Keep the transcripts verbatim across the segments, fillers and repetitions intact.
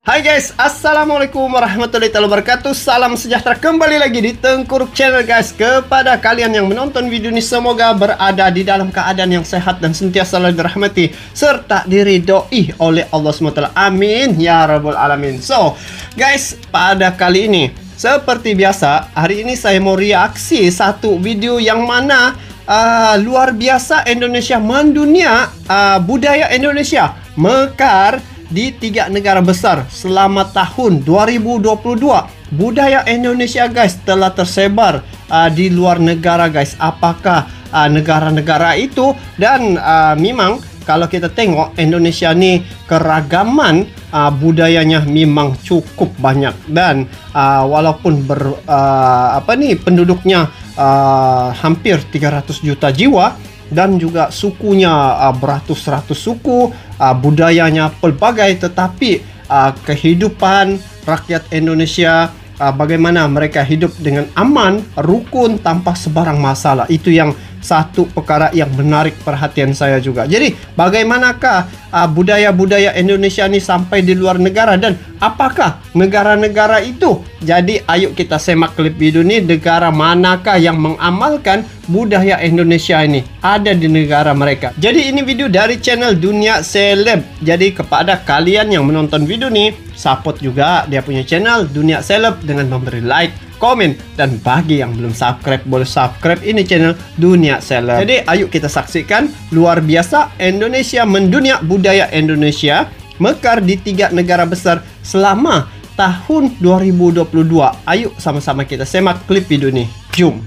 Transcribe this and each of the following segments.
Hai guys, assalamualaikum warahmatullahi wabarakatuh. Salam sejahtera kembali lagi di Tengkuruk Channel guys. Kepada kalian yang menonton video ini, semoga berada di dalam keadaan yang sehat dan sentiasa selalu dirahmati serta diridhoi oleh Allah subhanahu wa taala. Amin ya rabbal alamin. So guys, pada kali ini seperti biasa, hari ini saya mau reaksi satu video yang mana uh, luar biasa Indonesia mendunia, uh, budaya Indonesia mekar di tiga negara besar selama tahun dua ribu dua puluh dua. Budaya Indonesia guys telah tersebar uh, di luar negara guys. Apakah negara-negara uh, itu? Dan uh, memang kalau kita tengok Indonesia ni keragaman uh, budayanya memang cukup banyak. Dan uh, walaupun ber, uh, apa ni penduduknya uh, hampir tiga ratus juta jiwa, dan juga sukunya uh, beratus-ratus suku, uh, budayanya pelbagai, tetapi uh, kehidupan rakyat Indonesia, uh, bagaimana mereka hidup dengan aman, rukun, tanpa sebarang masalah. Itu yang satu perkara yang menarik perhatian saya juga. Jadi bagaimanakah uh, budaya-budaya Indonesia ini sampai di luar negara, dan apakah negara-negara itu? Jadi ayo kita semak klip video ini. Negara manakah yang mengamalkan budaya Indonesia ini ada di negara mereka? Jadi ini video dari channel Dunia Seleb. Jadi kepada kalian yang menonton video ini, support juga dia punya channel Dunia Seleb dengan memberi like, komen, dan bagi yang belum subscribe, boleh subscribe ini channel Dunia Seleb. Jadi ayo kita saksikan luar biasa Indonesia mendunia, budaya Indonesia mekar di tiga negara besar selama tahun dua ribu dua puluh dua. Ayo sama-sama kita semak klip video ini. Jom.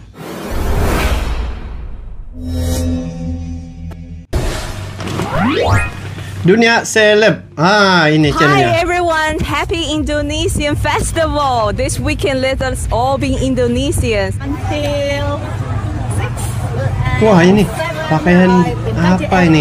Dunia Seleb. Ah, ini channelnya. Hi everyone, happy Indonesian Festival. This weekend let us all be Indonesians. Until six. Wah, ini pakaian apa ini?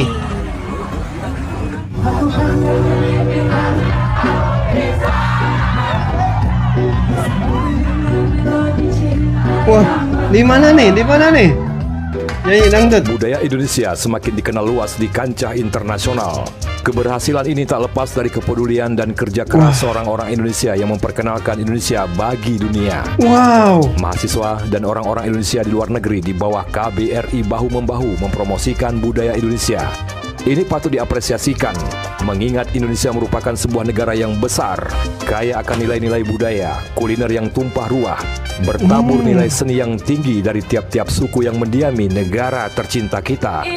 Wah, di mana nih? Di mana nih? Nyanyi dangdut. Budaya Indonesia semakin dikenal luas di kancah internasional. Keberhasilan ini tak lepas dari kepedulian dan kerja keras orang-orang Indonesia yang memperkenalkan Indonesia bagi dunia. Wow. Mahasiswa dan orang-orang Indonesia di luar negeri di bawah K B R I bahu-membahu mempromosikan budaya Indonesia. Ini patut diapresiasikan, mengingat Indonesia merupakan sebuah negara yang besar, kaya akan nilai-nilai budaya, kuliner yang tumpah ruah, bertabur Hmm. nilai seni yang tinggi dari tiap-tiap suku yang mendiami negara tercinta kita.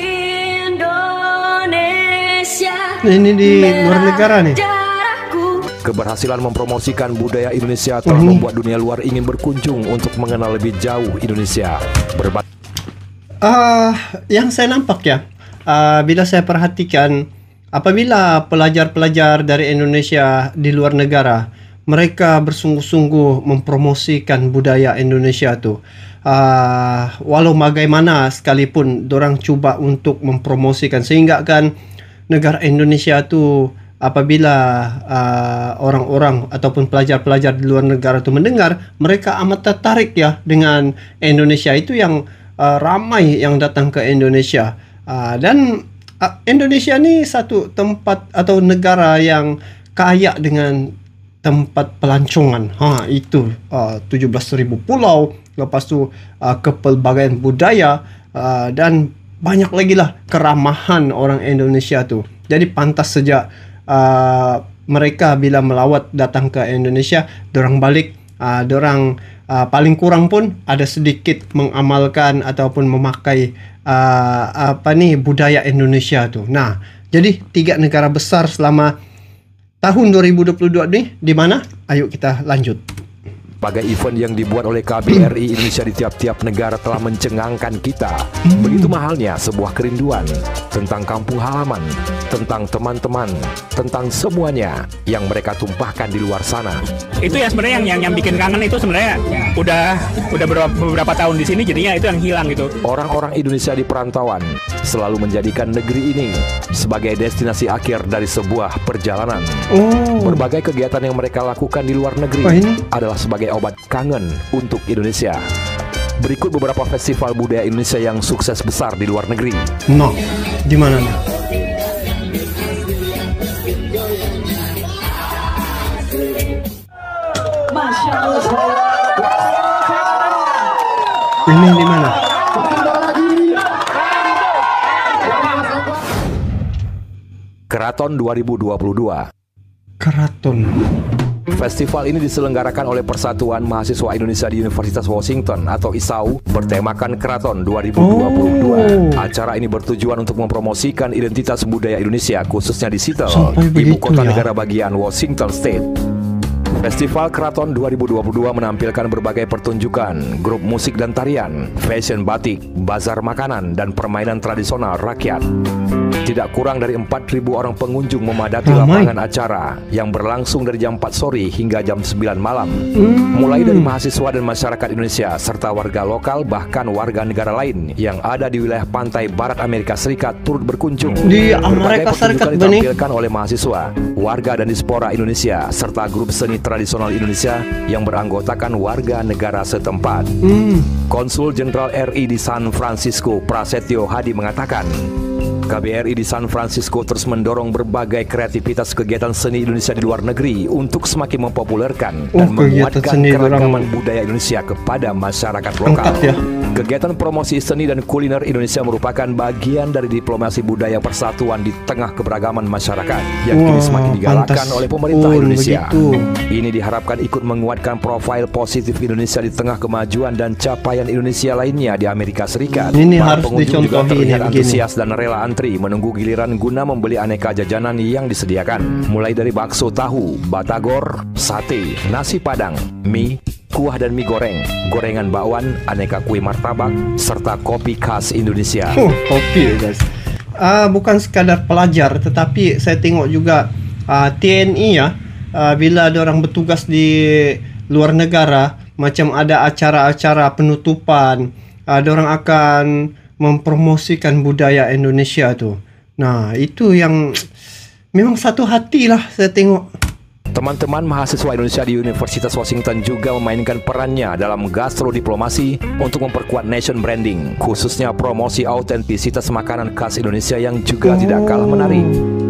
Indonesia. Ini di luar negara nih. Keberhasilan mempromosikan budaya Indonesia telah Hmm. membuat dunia luar ingin berkunjung untuk mengenal lebih jauh Indonesia. Berbat Uh, yang saya nampak ya, uh, bila saya perhatikan, apabila pelajar-pelajar dari Indonesia di luar negara, mereka bersungguh-sungguh mempromosikan budaya Indonesia tuh. Uh, walau bagaimana sekalipun, dorang cuba untuk mempromosikan, sehingga kan negara Indonesia tuh apabila uh, orang-orang ataupun pelajar-pelajar di luar negara itu mendengar, mereka amat tertarik ya dengan Indonesia. Itu yang uh, ramai yang datang ke Indonesia. Uh, dan uh, Indonesia ni satu tempat atau negara yang kaya dengan tempat pelancongan. Ha, itu uh, tujuh belas ribu pulau, lepas tu uh, kepelbagaian budaya, uh, dan banyak lagi lah keramahan orang Indonesia tu. Jadi pantas saja uh, mereka bila melawat datang ke Indonesia, dorang balik, uh, dorang uh, paling kurang pun ada sedikit mengamalkan ataupun memakai uh, apa ni budaya Indonesia tu. Nah, jadi tiga negara besar selama tahun dua ribu dua puluh dua ni di mana? Ayo kita lanjut. Berbagai event yang dibuat oleh K B R I Indonesia di tiap-tiap negara telah mencengangkan kita. Begitu mahalnya sebuah kerinduan tentang kampung halaman, tentang teman-teman, tentang semuanya yang mereka tumpahkan di luar sana. Itu ya sebenarnya yang, yang yang bikin kangen itu sebenarnya udah udah beberapa, beberapa tahun di sini, jadinya itu yang hilang gitu. Orang-orang Indonesia di perantauan selalu menjadikan negeri ini sebagai destinasi akhir dari sebuah perjalanan. Oh. Berbagai kegiatan yang mereka lakukan di luar negeri Wah, ini adalah sebagai obat kangen untuk Indonesia. Berikut beberapa festival budaya Indonesia yang sukses besar di luar negeri. No, di mana nih? Ini di mana? Keraton dua ribu dua puluh dua. Keraton. Festival ini diselenggarakan oleh Persatuan Mahasiswa Indonesia di Universitas Washington atau I S A U bertemakan Keraton dua ribu dua puluh dua. Oh. Acara ini bertujuan untuk mempromosikan identitas budaya Indonesia khususnya di Seattle, ibu kota ya? negara bagian Washington State. Festival Keraton dua ribu dua puluh dua menampilkan berbagai pertunjukan, grup musik dan tarian, fashion batik, bazar makanan, dan permainan tradisional rakyat. Tidak kurang dari empat ribu orang pengunjung memadati Ramai. lapangan acara yang berlangsung dari jam empat sore hingga jam sembilan malam. Hmm. Mulai dari mahasiswa dan masyarakat Indonesia serta warga lokal bahkan warga negara lain yang ada di wilayah pantai barat Amerika Serikat turut berkunjung. Di Amerika Serikat ditampilkan oleh mahasiswa, warga dan diaspora Indonesia serta grup seni tradisional Indonesia yang beranggotakan warga negara setempat. Hmm. Konsul Jenderal R I di San Francisco Prasetyo Hadi mengatakan, K B R I di San Francisco terus mendorong berbagai kreativitas kegiatan seni Indonesia di luar negeri untuk semakin mempopulerkan oh, dan menguatkan keragaman orang... budaya Indonesia kepada masyarakat lokal. Ya. Kegiatan promosi seni dan kuliner Indonesia merupakan bagian dari diplomasi budaya persatuan di tengah keberagaman masyarakat yang Wah, kini semakin digalakkan oleh pemerintah Indonesia. Begitu. Ini diharapkan ikut menguatkan profil positif Indonesia di tengah kemajuan dan capaian Indonesia lainnya di Amerika Serikat. Ini Para harus pengunjung juga terlihat begini. antusias dan rela antri menunggu giliran guna membeli aneka jajanan yang disediakan, mulai dari bakso tahu, batagor, sate, nasi padang, mie, kuah dan mie goreng, gorengan bakwan, aneka kue martabak, serta kopi khas Indonesia. Oh, kopi guys. Uh, bukan sekadar pelajar, tetapi saya tengok juga uh, T N I ya, uh, bila ada orang bertugas di luar negara, macam ada acara-acara penutupan, ada orang akan mempromosikan budaya Indonesia tuh. Nah, itu yang memang satu hati lah saya tengok. Teman-teman mahasiswa Indonesia di Universitas Washington juga memainkan perannya dalam gastrodiplomasi untuk memperkuat nation branding, khususnya promosi autentisitas makanan khas Indonesia yang juga oh. tidak kalah menarik.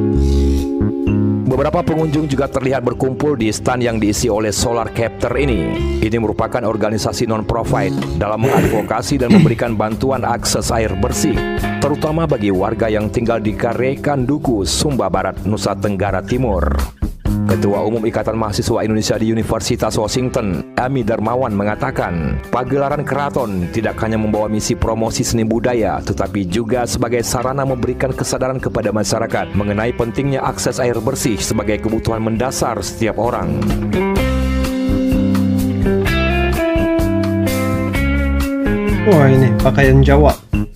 Beberapa pengunjung juga terlihat berkumpul di stand yang diisi oleh Solar Captor ini. Ini merupakan organisasi non-profit dalam mengadvokasi dan memberikan bantuan akses air bersih, terutama bagi warga yang tinggal di Karekan Duku, Sumba Barat, Nusa Tenggara Timur. Ketua Umum Ikatan Mahasiswa Indonesia di Universitas Washington, Ami Darmawan mengatakan, pagelaran keraton tidak hanya membawa misi promosi seni budaya, tetapi juga sebagai sarana memberikan kesadaran kepada masyarakat mengenai pentingnya akses air bersih sebagai kebutuhan mendasar setiap orang. Wah, ini pakaian Jawa.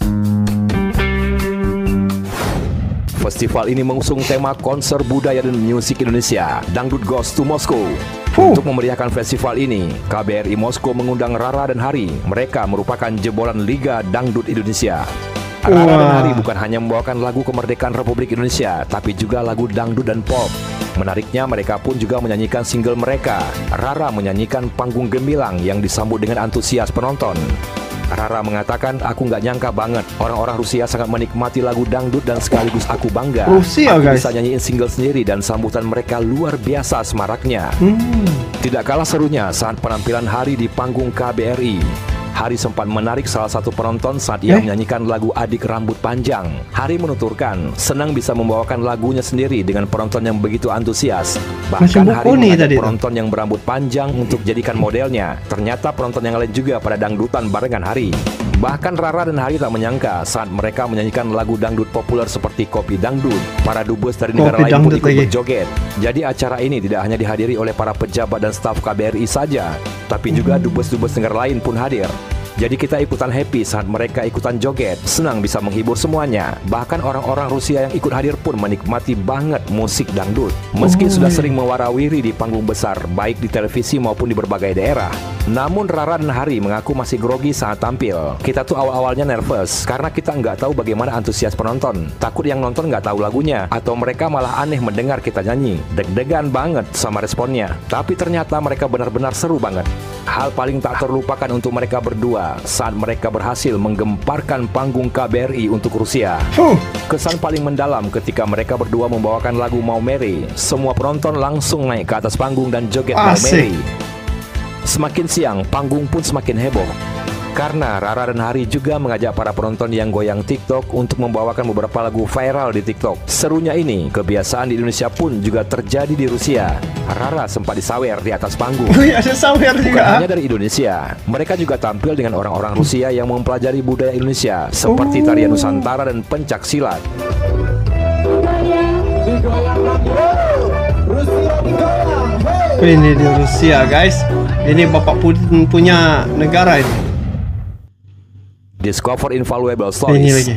Festival ini mengusung tema konser budaya dan musik Indonesia, Dangdut Goes to Moscow. Huh. Untuk memeriahkan festival ini, K B R I Moskow mengundang Rara dan Hari. Mereka merupakan jebolan Liga Dangdut Indonesia. Rara wow. dan Hari bukan hanya membawakan lagu kemerdekaan Republik Indonesia, tapi juga lagu dangdut dan pop. Menariknya, mereka pun juga menyanyikan single mereka. Rara menyanyikan Panggung Gemilang yang disambut dengan antusias penonton. Rara mengatakan, aku nggak nyangka banget orang-orang Rusia sangat menikmati lagu dangdut dan sekaligus aku bangga. Rusia, aku guys. bisa nyanyiin single sendiri dan sambutan mereka luar biasa semaraknya. Hmm. Tidak kalah serunya saat penampilan Hari di panggung K B R I. Hari sempat menarik salah satu penonton saat ia eh? menyanyikan lagu Adik Rambut Panjang. Hari menuturkan senang bisa membawakan lagunya sendiri dengan penonton yang begitu antusias. Bahkan Hari mengajak penonton yang berambut panjang untuk jadikan modelnya. Ternyata penonton yang lain juga pada dangdutan barengan Hari. Bahkan Rara dan Hari tak menyangka saat mereka menyanyikan lagu dangdut populer seperti Kopi Dangdut. Para dubes dari negara Kopi lain pun ikut berjoget. Jadi acara ini tidak hanya dihadiri oleh para pejabat dan staf K B R I saja, tapi juga dubes-dubes negara lain pun hadir. Jadi kita ikutan happy saat mereka ikutan joget. Senang bisa menghibur semuanya. Bahkan orang-orang Rusia yang ikut hadir pun menikmati banget musik dangdut. Meski oh, sudah sering mewarawiri di panggung besar, baik di televisi maupun di berbagai daerah. Namun Rara dan Hari mengaku masih grogi saat tampil. Kita tuh awal-awalnya nervous karena kita nggak tahu bagaimana antusias penonton. Takut yang nonton nggak tahu lagunya, atau mereka malah aneh mendengar kita nyanyi. Deg-degan banget sama responnya. Tapi ternyata mereka benar-benar seru banget. Hal paling tak terlupakan untuk mereka berdua pula saat mereka berhasil menggemparkan panggung K B R I untuk Rusia. Huh. Kesan paling mendalam ketika mereka berdua membawakan lagu Mau Mary. Semua penonton langsung naik ke atas panggung dan joget Mau Mary. Semakin siang, panggung pun semakin heboh. Karena Rara dan Hari juga mengajak para penonton yang goyang TikTok untuk membawakan beberapa lagu viral di TikTok. Serunya ini, kebiasaan di Indonesia pun juga terjadi di Rusia. Rara sempat disawer di atas panggung. Wih, ada sawer juga. Bukan hanya dari Indonesia, mereka juga tampil dengan orang-orang Rusia yang mempelajari budaya Indonesia, seperti oh. tarian Nusantara dan pencak silat. Ini di Rusia, guys. Ini Bapak Putin punya negara ini. Discover Invaluable Ini Stories. lagi.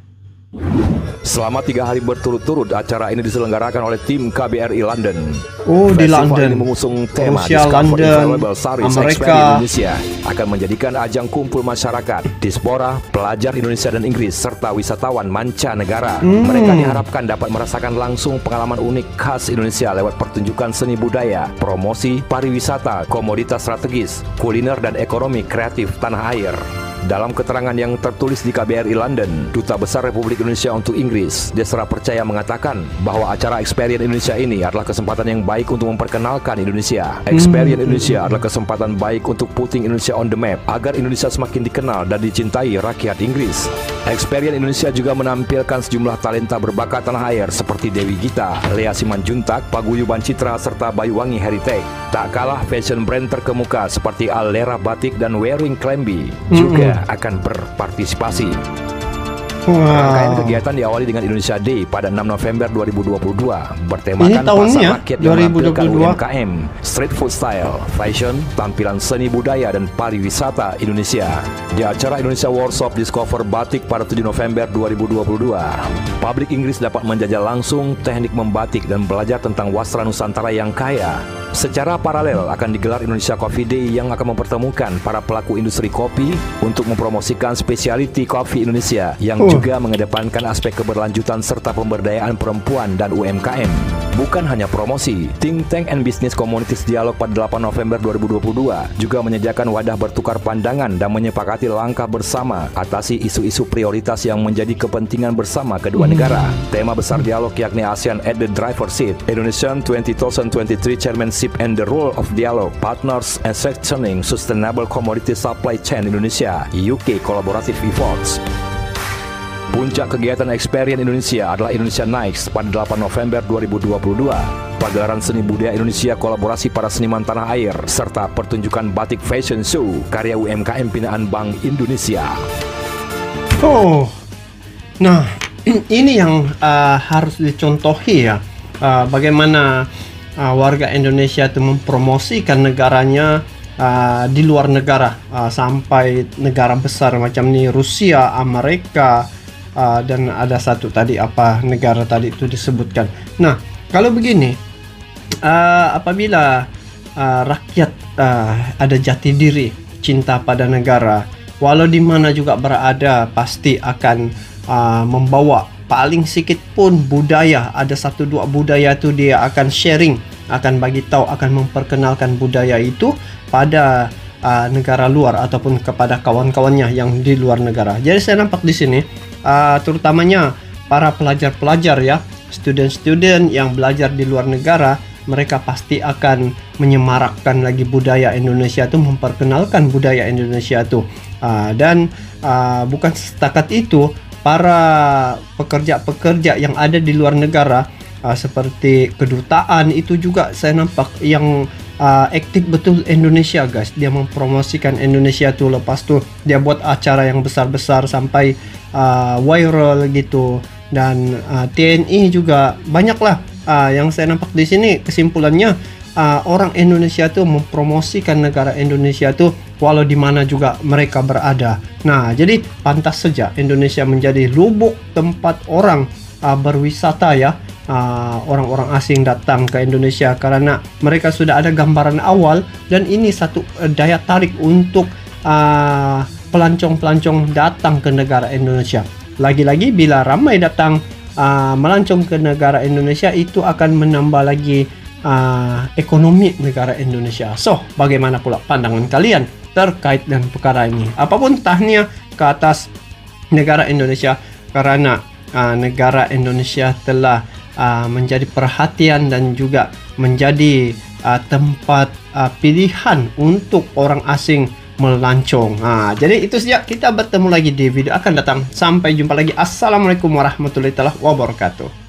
Selama tiga hari berturut-turut, acara ini diselenggarakan oleh tim K B R I London. Oh, di Festival London. ini mengusung tema Rusia, Discover London, Invaluable Stories Amerika. Experience Indonesia, akan menjadikan ajang kumpul masyarakat, diaspora, pelajar Indonesia dan Inggris, serta wisatawan mancanegara. Hmm. Mereka diharapkan dapat merasakan langsung pengalaman unik khas Indonesia lewat pertunjukan seni budaya, promosi, pariwisata, komoditas strategis, kuliner dan ekonomi kreatif tanah air. Dalam keterangan yang tertulis di K B R I London, Duta Besar Republik Indonesia untuk Inggris, Desra Percaya, mengatakan bahwa acara Experience Indonesia ini adalah kesempatan yang baik untuk memperkenalkan Indonesia. Experience Indonesia adalah kesempatan baik untuk putting Indonesia on the map, agar Indonesia semakin dikenal dan dicintai rakyat Inggris. Experience Indonesia juga menampilkan sejumlah talenta berbakat tanah air seperti Dewi Gita, Lea Simanjuntak, Paguyuban Citra, serta Bayuwangi Heritage. Tak kalah fashion brand terkemuka seperti Alera Batik dan Wearing Clemby juga akan berpartisipasi. Wow. Rangkaian kegiatan diawali dengan Indonesia Day pada enam November dua ribu dua puluh dua, bertemakan tahunnya, pasar rakyat yang dua ribu dua menampilkan puluh dua. U M K M, street food style, fashion, tampilan seni budaya dan pariwisata Indonesia. Di acara Indonesia Workshop Discover Batik pada tujuh November dua ribu dua puluh dua, publik Inggris dapat menjajal langsung teknik membatik dan belajar tentang wastra Nusantara yang kaya. Secara paralel akan digelar Indonesia Coffee Day yang akan mempertemukan para pelaku industri kopi untuk mempromosikan specialty kopi Indonesia yang uh. juga mengedepankan aspek keberlanjutan serta pemberdayaan perempuan dan U M K M. Bukan hanya promosi, Think Tank and Business Communities Dialog pada delapan November dua ribu dua puluh dua juga menyediakan wadah bertukar pandangan dan menyepakati langkah bersama atasi isu-isu prioritas yang menjadi kepentingan bersama kedua hmm. negara. Tema besar dialog yakni ASEAN at the Driver's Seat, Indonesian dua ribu dua puluh tiga Chairmanship and the Role of Dialogue, Partners and Strengthening Sustainable Commodity Supply Chain Indonesia, U K Collaborative Efforts. Puncak kegiatan Experience Indonesia adalah Indonesia Nights pada delapan November dua ribu dua puluh dua. Pagelaran seni budaya Indonesia, kolaborasi para seniman tanah air, serta pertunjukan batik fashion show karya U M K M binaan Bank Indonesia. Oh, nah ini yang uh, harus dicontohi ya, uh, bagaimana uh, warga Indonesia itu mempromosikan negaranya uh, di luar negara, uh, sampai negara besar macam ni, Rusia, Amerika, uh, dan ada satu tadi apa negara tadi itu disebutkan. Nah, kalau begini, uh, apabila uh, rakyat uh, ada jati diri, cinta pada negara, walau di mana juga berada, pasti akan uh, membawa paling sedikit pun budaya. Ada satu dua budaya itu dia akan sharing, akan bagi tahu, akan memperkenalkan budaya itu pada uh, negara luar ataupun kepada kawan-kawannya yang di luar negara. Jadi saya nampak di sini uh, terutamanya para pelajar-pelajar ya, student-student yang belajar di luar negara, mereka pasti akan menyemarakkan lagi budaya Indonesia itu, memperkenalkan budaya Indonesia itu. Uh, dan uh, bukan setakat itu, para pekerja-pekerja yang ada di luar negara, uh, seperti kedutaan itu juga saya nampak yang uh, aktif betul Indonesia, guys. Dia mempromosikan Indonesia tuh, lepas tuh dia buat acara yang besar-besar sampai uh, viral gitu. Dan uh, T N I juga banyaklah uh, yang saya nampak di sini. Kesimpulannya, uh, orang Indonesia tuh mempromosikan negara Indonesia tuh walau di mana juga mereka berada. Nah, jadi pantas saja Indonesia menjadi lubuk tempat orang uh, berwisata ya. Uh, orang-orang asing datang ke Indonesia karena mereka sudah ada gambaran awal, dan ini satu uh, daya tarik untuk uh, pelancong-pelancong datang ke negara Indonesia. Lagi-lagi bila ramai datang uh, melancong ke negara Indonesia, itu akan menambah lagi uh, ekonomi negara Indonesia. So, bagaimana pula pandangan kalian? terkait dengan perkara ini. Apapun tahniah ke atas negara Indonesia, karena uh, negara Indonesia telah uh, menjadi perhatian dan juga menjadi uh, tempat uh, pilihan untuk orang asing melancong. Nah, jadi itu saja, kita bertemu lagi di video akan datang. Sampai jumpa lagi. Assalamualaikum warahmatullahi wabarakatuh.